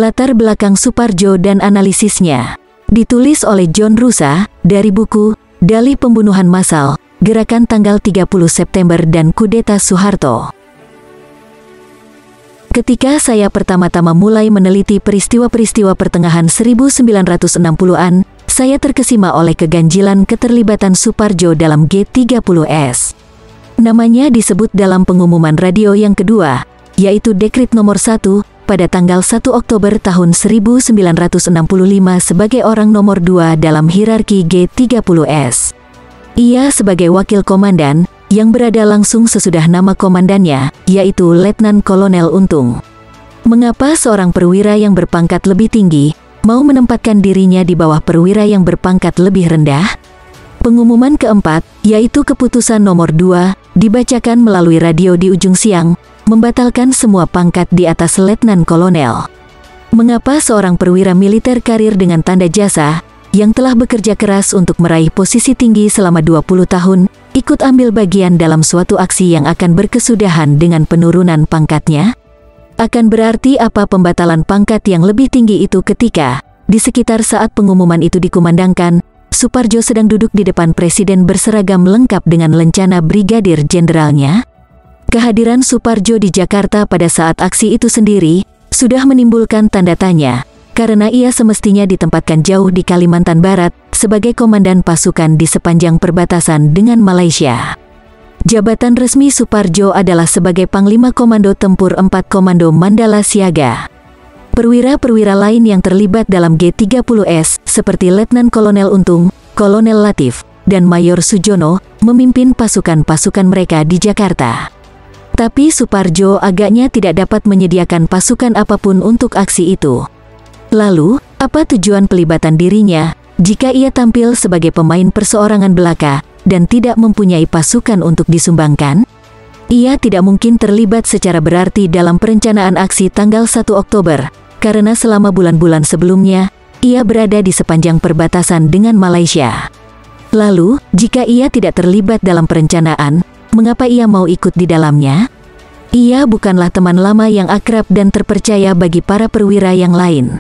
Latar belakang Suparjo dan analisisnya. Ditulis oleh John Rusa, dari buku, Dalih Pembunuhan Massal, Gerakan Tanggal 30 September dan Kudeta Soeharto. Ketika saya pertama-tama mulai meneliti peristiwa-peristiwa pertengahan 1960-an, saya terkesima oleh keganjilan keterlibatan Suparjo dalam G30S. Namanya disebut dalam pengumuman radio yang kedua, yaitu Dekrit nomor 1, pada tanggal 1 Oktober tahun 1965 sebagai orang nomor 2 dalam hierarki G30S. Ia sebagai wakil komandan, yang berada langsung sesudah nama komandannya, yaitu Letnan Kolonel Untung. Mengapa seorang perwira yang berpangkat lebih tinggi, mau menempatkan dirinya di bawah perwira yang berpangkat lebih rendah? Pengumuman keempat, yaitu keputusan nomor 2, dibacakan melalui radio di ujung siang, membatalkan semua pangkat di atas Letnan Kolonel. Mengapa seorang perwira militer karir dengan tanda jasa, yang telah bekerja keras untuk meraih posisi tinggi selama 20 tahun, ikut ambil bagian dalam suatu aksi yang akan berkesudahan dengan penurunan pangkatnya? Akan berarti apa pembatalan pangkat yang lebih tinggi itu ketika, di sekitar saat pengumuman itu dikumandangkan, Suparjo sedang duduk di depan presiden berseragam lengkap dengan lencana brigadir jenderalnya? Kehadiran Suparjo di Jakarta pada saat aksi itu sendiri, sudah menimbulkan tanda tanya, karena ia semestinya ditempatkan jauh di Kalimantan Barat, sebagai komandan pasukan di sepanjang perbatasan dengan Malaysia. Jabatan resmi Suparjo adalah sebagai Panglima Komando Tempur 4 Komando Mandala Siaga. Perwira-perwira lain yang terlibat dalam G30S, seperti Letnan Kolonel Untung, Kolonel Latif, dan Mayor Sujono, memimpin pasukan-pasukan mereka di Jakarta. Tapi Suparjo agaknya tidak dapat menyediakan pasukan apapun untuk aksi itu. Lalu, apa tujuan pelibatan dirinya, jika ia tampil sebagai pemain perseorangan belaka, dan tidak mempunyai pasukan untuk disumbangkan? Ia tidak mungkin terlibat secara berarti dalam perencanaan aksi tanggal 1 Oktober, karena selama bulan-bulan sebelumnya, ia berada di sepanjang perbatasan dengan Malaysia. Lalu, jika ia tidak terlibat dalam perencanaan, mengapa ia mau ikut di dalamnya? Ia bukanlah teman lama yang akrab dan terpercaya bagi para perwira yang lain.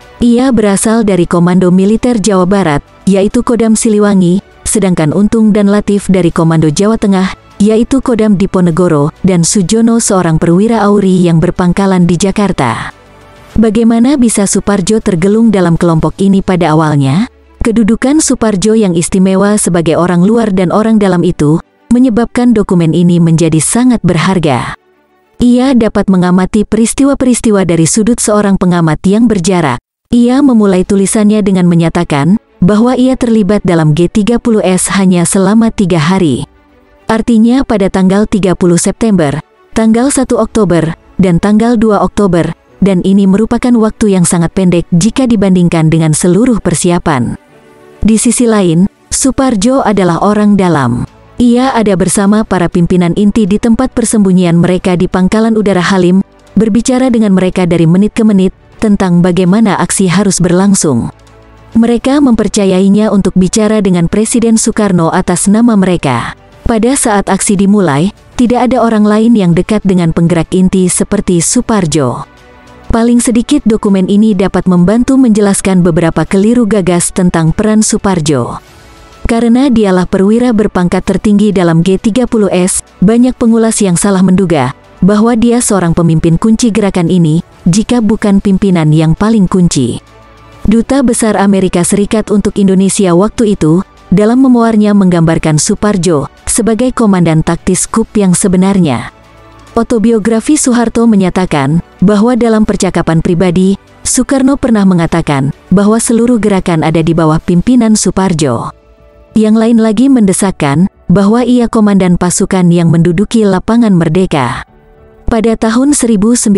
Ia berasal dari Komando Militer Jawa Barat, yaitu Kodam Siliwangi, sedangkan Untung dan Latif dari Komando Jawa Tengah, yaitu Kodam Diponegoro, dan Sujono seorang perwira AURI yang berpangkalan di Jakarta. Bagaimana bisa Suparjo tergelung dalam kelompok ini pada awalnya? Kedudukan Suparjo yang istimewa sebagai orang luar dan orang dalam itu, menyebabkan dokumen ini menjadi sangat berharga. Ia dapat mengamati peristiwa-peristiwa dari sudut seorang pengamat yang berjarak. Ia memulai tulisannya dengan menyatakan bahwa ia terlibat dalam G30S hanya selama 3 hari. Artinya pada tanggal 30 September, tanggal 1 Oktober, dan tanggal 2 Oktober, dan ini merupakan waktu yang sangat pendek jika dibandingkan dengan seluruh persiapan. Di sisi lain, Suparjo adalah orang dalam. Ia ada bersama para pimpinan inti di tempat persembunyian mereka di Pangkalan Udara Halim, berbicara dengan mereka dari menit ke menit, tentang bagaimana aksi harus berlangsung. Mereka mempercayainya untuk bicara dengan Presiden Soekarno atas nama mereka. Pada saat aksi dimulai, tidak ada orang lain yang dekat dengan penggerak inti seperti Suparjo. Paling sedikit dokumen ini dapat membantu menjelaskan beberapa keliru gagas tentang peran Suparjo. Karena dialah perwira berpangkat tertinggi dalam G30S, banyak pengulas yang salah menduga bahwa dia seorang pemimpin kunci gerakan ini, jika bukan pimpinan yang paling kunci. Duta Besar Amerika Serikat untuk Indonesia waktu itu, dalam memuarnya menggambarkan Suparjo sebagai komandan taktis KUP yang sebenarnya. Autobiografi Soeharto menyatakan bahwa dalam percakapan pribadi, Soekarno pernah mengatakan bahwa seluruh gerakan ada di bawah pimpinan Suparjo. Yang lain lagi mendesakkan bahwa ia komandan pasukan yang menduduki lapangan Merdeka. Pada tahun 1966,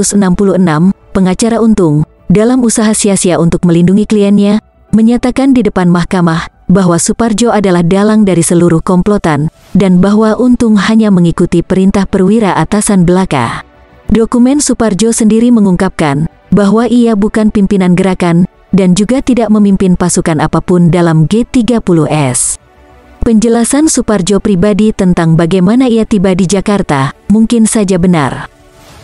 pengacara Untung, dalam usaha sia-sia untuk melindungi kliennya, menyatakan di depan mahkamah bahwa Suparjo adalah dalang dari seluruh komplotan, dan bahwa Untung hanya mengikuti perintah perwira atasan belaka. Dokumen Suparjo sendiri mengungkapkan bahwa ia bukan pimpinan gerakan, dan juga tidak memimpin pasukan apapun dalam G30S. Penjelasan Suparjo pribadi tentang bagaimana ia tiba di Jakarta mungkin saja benar.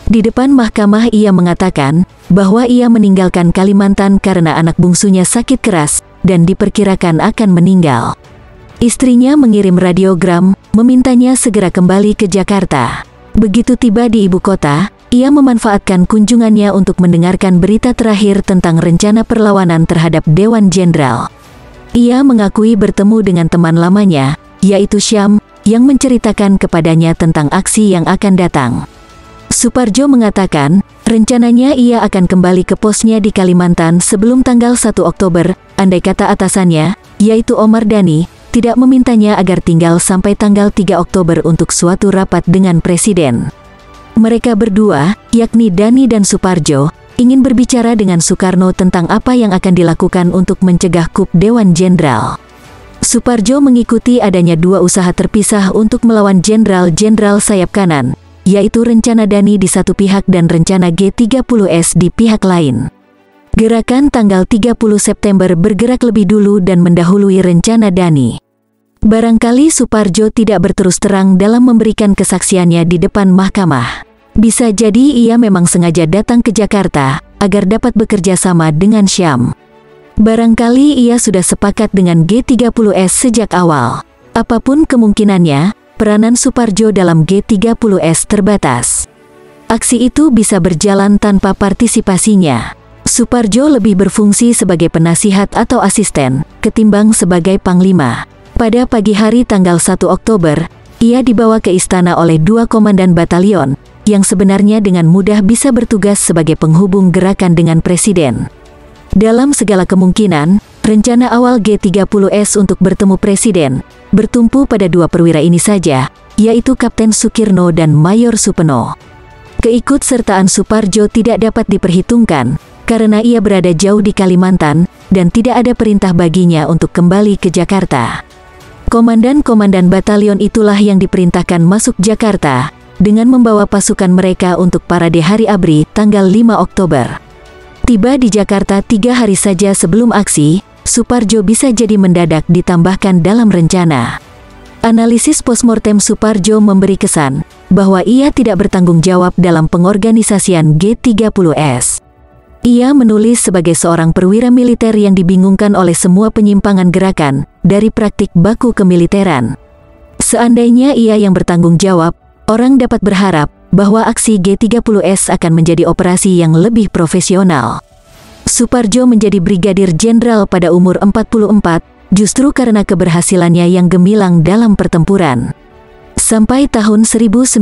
Di depan mahkamah ia mengatakan bahwa ia meninggalkan Kalimantan karena anak bungsunya sakit keras dan diperkirakan akan meninggal. Istrinya mengirim radiogram, memintanya segera kembali ke Jakarta. Begitu tiba di ibu kota, ia memanfaatkan kunjungannya untuk mendengarkan berita terakhir tentang rencana perlawanan terhadap Dewan Jenderal. Ia mengakui bertemu dengan teman lamanya, yaitu Syam, yang menceritakan kepadanya tentang aksi yang akan datang. Supardjo mengatakan, rencananya ia akan kembali ke posnya di Kalimantan sebelum tanggal 1 Oktober, andai kata atasannya, yaitu Omar Dhani, tidak memintanya agar tinggal sampai tanggal 3 Oktober untuk suatu rapat dengan Presiden. Mereka berdua, yakni Dhani dan Supardjo, ingin berbicara dengan Soekarno tentang apa yang akan dilakukan untuk mencegah kup Dewan Jenderal. Supardjo mengikuti adanya dua usaha terpisah untuk melawan jenderal-jenderal sayap kanan, yaitu rencana Dhani di satu pihak dan rencana G30S di pihak lain. Gerakan tanggal 30 September bergerak lebih dulu dan mendahului rencana Dhani. Barangkali Supardjo tidak berterus terang dalam memberikan kesaksiannya di depan mahkamah. Bisa jadi ia memang sengaja datang ke Jakarta agar dapat bekerja sama dengan Syam. Barangkali ia sudah sepakat dengan G30S sejak awal. Apapun kemungkinannya, peranan Supardjo dalam G30S terbatas. Aksi itu bisa berjalan tanpa partisipasinya. Supardjo lebih berfungsi sebagai penasihat atau asisten, ketimbang sebagai panglima. Pada pagi hari tanggal 1 Oktober, ia dibawa ke istana oleh dua komandan batalion, yang sebenarnya dengan mudah bisa bertugas sebagai penghubung gerakan dengan Presiden. Dalam segala kemungkinan, rencana awal G30S untuk bertemu Presiden bertumpu pada dua perwira ini saja, yaitu Kapten Sukirno dan Mayor Supeno. Keikutsertaan Supardjo tidak dapat diperhitungkan, karena ia berada jauh di Kalimantan, dan tidak ada perintah baginya untuk kembali ke Jakarta. Komandan-komandan batalion itulah yang diperintahkan masuk Jakarta, dengan membawa pasukan mereka untuk parade Hari ABRI tanggal 5 Oktober. Tiba di Jakarta 3 hari saja sebelum aksi, Supardjo bisa jadi mendadak ditambahkan dalam rencana. Analisis postmortem Supardjo memberi kesan bahwa ia tidak bertanggung jawab dalam pengorganisasian G30S. Ia menulis sebagai seorang perwira militer yang dibingungkan oleh semua penyimpangan gerakan, dari praktik baku kemiliteran. Seandainya ia yang bertanggung jawab, orang dapat berharap bahwa aksi G30S akan menjadi operasi yang lebih profesional. Supardjo menjadi brigadir jenderal pada umur 44, justru karena keberhasilannya yang gemilang dalam pertempuran. Sampai tahun 1965,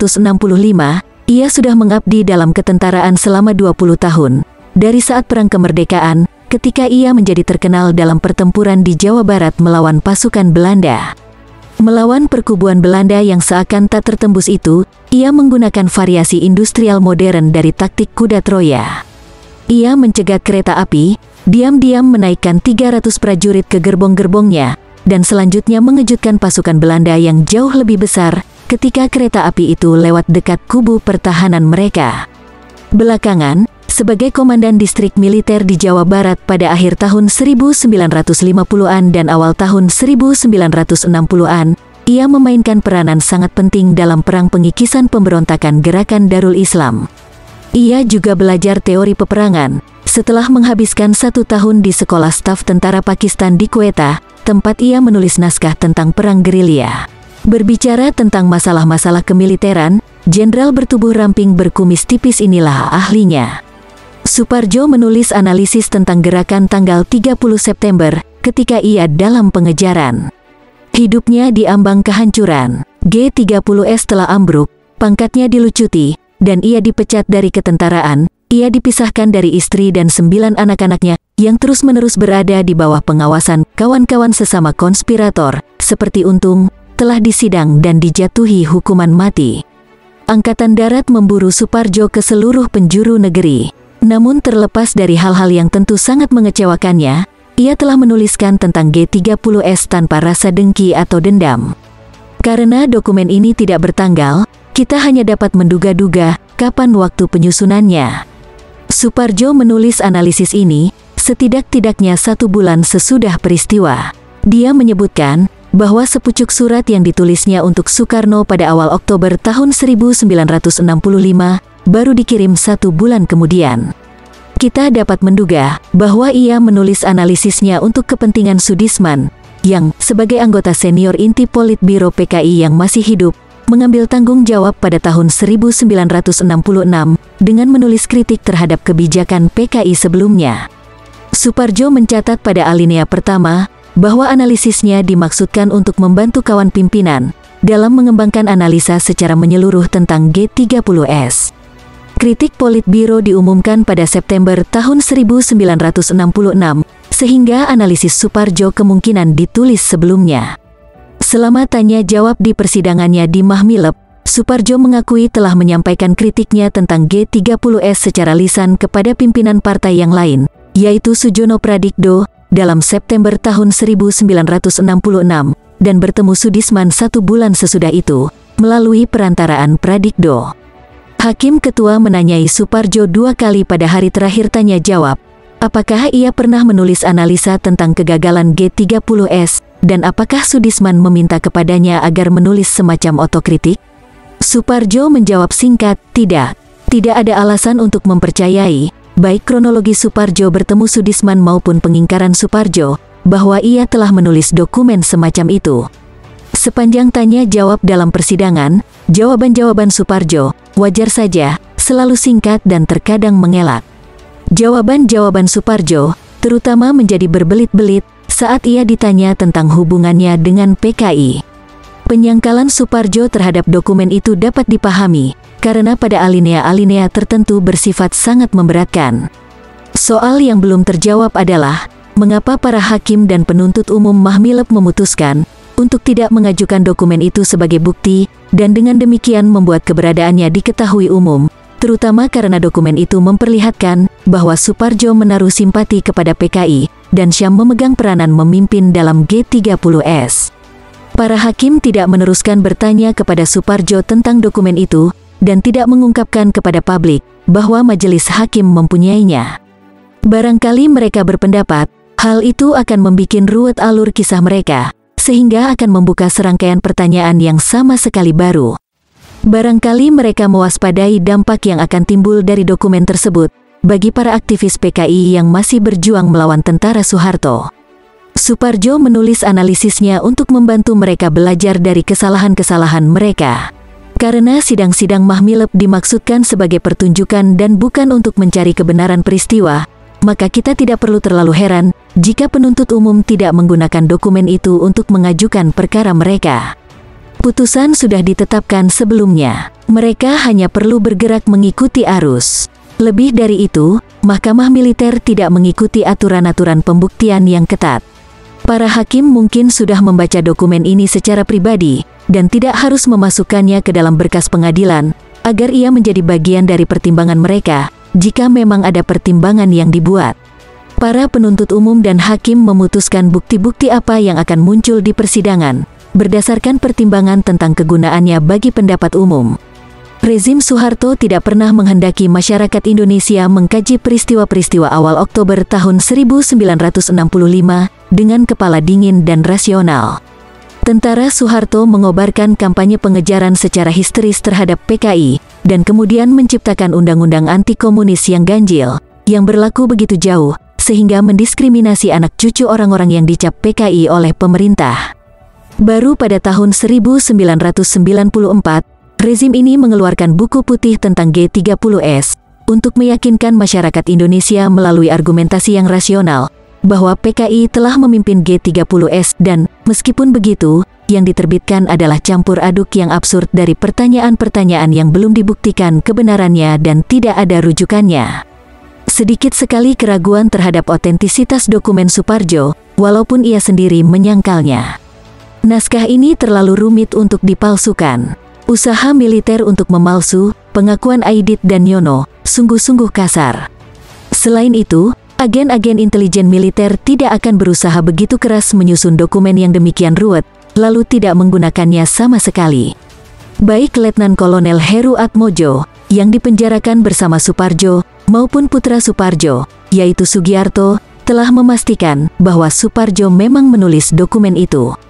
ia sudah mengabdi dalam ketentaraan selama 20 tahun, dari saat Perang Kemerdekaan, ketika ia menjadi terkenal dalam pertempuran di Jawa Barat melawan pasukan Belanda. Melawan perkubuan Belanda yang seakan tak tertembus itu, ia menggunakan variasi industrial modern dari taktik kuda Troya. Ia mencegat kereta api, diam-diam menaikkan 300 prajurit ke gerbong-gerbongnya, dan selanjutnya mengejutkan pasukan Belanda yang jauh lebih besar ketika kereta api itu lewat dekat kubu pertahanan mereka. Belakangan, sebagai komandan distrik militer di Jawa Barat pada akhir tahun 1950-an dan awal tahun 1960-an, ia memainkan peranan sangat penting dalam perang pengikisan pemberontakan Gerakan Darul Islam. Ia juga belajar teori peperangan, setelah menghabiskan 1 tahun di sekolah staf tentara Pakistan di Quetta, tempat ia menulis naskah tentang perang gerilya. Berbicara tentang masalah-masalah kemiliteran, jenderal bertubuh ramping berkumis tipis inilah ahlinya. Supardjo menulis analisis tentang gerakan tanggal 30 September, ketika ia dalam pengejaran. Hidupnya diambang kehancuran, G30S telah ambruk, pangkatnya dilucuti, dan ia dipecat dari ketentaraan. Ia dipisahkan dari istri dan 9 anak-anaknya, yang terus-menerus berada di bawah pengawasan kawan-kawan sesama konspirator, seperti Untung, telah disidang dan dijatuhi hukuman mati. Angkatan Darat memburu Supardjo ke seluruh penjuru negeri. Namun terlepas dari hal-hal yang tentu sangat mengecewakannya, ia telah menuliskan tentang G30S tanpa rasa dengki atau dendam. Karena dokumen ini tidak bertanggal, kita hanya dapat menduga-duga kapan waktu penyusunannya. Supardjo menulis analisis ini setidak-tidaknya 1 bulan sesudah peristiwa. Dia menyebutkan bahwa sepucuk surat yang ditulisnya untuk Soekarno pada awal Oktober tahun 1965 baru dikirim 1 bulan kemudian. Kita dapat menduga bahwa ia menulis analisisnya untuk kepentingan Soedisman, yang, sebagai anggota senior inti Politbiro PKI yang masih hidup, mengambil tanggung jawab pada tahun 1966 dengan menulis kritik terhadap kebijakan PKI sebelumnya. Soeparjo mencatat pada alinea pertama bahwa analisisnya dimaksudkan untuk membantu kawan pimpinan dalam mengembangkan analisa secara menyeluruh tentang G30S. Kritik Politbiro diumumkan pada September tahun 1966, sehingga analisis Soeparjo kemungkinan ditulis sebelumnya. Selama tanya jawab di persidangannya di Mahmilep, Soeparjo mengakui telah menyampaikan kritiknya tentang G30S secara lisan kepada pimpinan partai yang lain, yaitu Soejono Pradikdo, dalam September tahun 1966, dan bertemu Soedisman 1 bulan sesudah itu, melalui perantaraan Pradikdo. Hakim Ketua menanyai Soeparjo 2 kali pada hari terakhir tanya jawab, apakah ia pernah menulis analisa tentang kegagalan G30S, dan apakah Soedisman meminta kepadanya agar menulis semacam otokritik? Soeparjo menjawab singkat, tidak. Tidak ada alasan untuk mempercayai, baik kronologi Soeparjo bertemu Soedisman maupun pengingkaran Soeparjo, bahwa ia telah menulis dokumen semacam itu. Sepanjang tanya jawab dalam persidangan, jawaban-jawaban Soeparjo, wajar saja, selalu singkat dan terkadang mengelak. Jawaban-jawaban Soeparjo, terutama menjadi berbelit-belit, saat ia ditanya tentang hubungannya dengan PKI. Penyangkalan Soeparjo terhadap dokumen itu dapat dipahami, karena pada alinea-alinea tertentu bersifat sangat memberatkan. Soal yang belum terjawab adalah, mengapa para hakim dan penuntut umum Mahmilep memutuskan untuk tidak mengajukan dokumen itu sebagai bukti, dan dengan demikian membuat keberadaannya diketahui umum, terutama karena dokumen itu memperlihatkan bahwa Soeparjo menaruh simpati kepada PKI, dan Syam memegang peranan memimpin dalam G30S. Para hakim tidak meneruskan bertanya kepada Soeparjo tentang dokumen itu, dan tidak mengungkapkan kepada publik bahwa majelis hakim mempunyainya. Barangkali mereka berpendapat, hal itu akan membuat ruwet alur kisah mereka, sehingga akan membuka serangkaian pertanyaan yang sama sekali baru. Barangkali mereka mewaspadai dampak yang akan timbul dari dokumen tersebut, bagi para aktivis PKI yang masih berjuang melawan tentara Soeharto. Soeparjo menulis analisisnya untuk membantu mereka belajar dari kesalahan-kesalahan mereka. Karena sidang-sidang Mahmilep dimaksudkan sebagai pertunjukan dan bukan untuk mencari kebenaran peristiwa, maka kita tidak perlu terlalu heran jika penuntut umum tidak menggunakan dokumen itu untuk mengajukan perkara mereka. Putusan sudah ditetapkan sebelumnya. Mereka hanya perlu bergerak mengikuti arus. Lebih dari itu, Mahkamah Militer tidak mengikuti aturan-aturan pembuktian yang ketat. Para hakim mungkin sudah membaca dokumen ini secara pribadi, dan tidak harus memasukkannya ke dalam berkas pengadilan, agar ia menjadi bagian dari pertimbangan mereka, jika memang ada pertimbangan yang dibuat. Para penuntut umum dan hakim memutuskan bukti-bukti apa yang akan muncul di persidangan, berdasarkan pertimbangan tentang kegunaannya bagi pendapat umum. Rezim Soeharto tidak pernah menghendaki masyarakat Indonesia mengkaji peristiwa-peristiwa awal Oktober tahun 1965 dengan kepala dingin dan rasional. Tentara Soeharto mengobarkan kampanye pengejaran secara histeris terhadap PKI, dan kemudian menciptakan undang-undang anti-komunis yang ganjil, yang berlaku begitu jauh, sehingga mendiskriminasi anak cucu orang-orang yang dicap PKI oleh pemerintah. Baru pada tahun 1994, rezim ini mengeluarkan buku putih tentang G30S, untuk meyakinkan masyarakat Indonesia melalui argumentasi yang rasional, bahwa PKI telah memimpin G30S dan, meskipun begitu, yang diterbitkan adalah campur aduk yang absurd dari pertanyaan-pertanyaan yang belum dibuktikan kebenarannya dan tidak ada rujukannya. Sedikit sekali keraguan terhadap otentisitas dokumen Soeparjo, walaupun ia sendiri menyangkalnya. Naskah ini terlalu rumit untuk dipalsukan. Usaha militer untuk memalsu pengakuan Aidit dan Yono sungguh-sungguh kasar. Selain itu, agen-agen intelijen militer tidak akan berusaha begitu keras menyusun dokumen yang demikian ruwet, lalu tidak menggunakannya sama sekali. Baik Letnan Kolonel Heru Atmojo, yang dipenjarakan bersama Soeparjo, maupun putra Soeparjo, yaitu Sugiarto, telah memastikan bahwa Soeparjo memang menulis dokumen itu.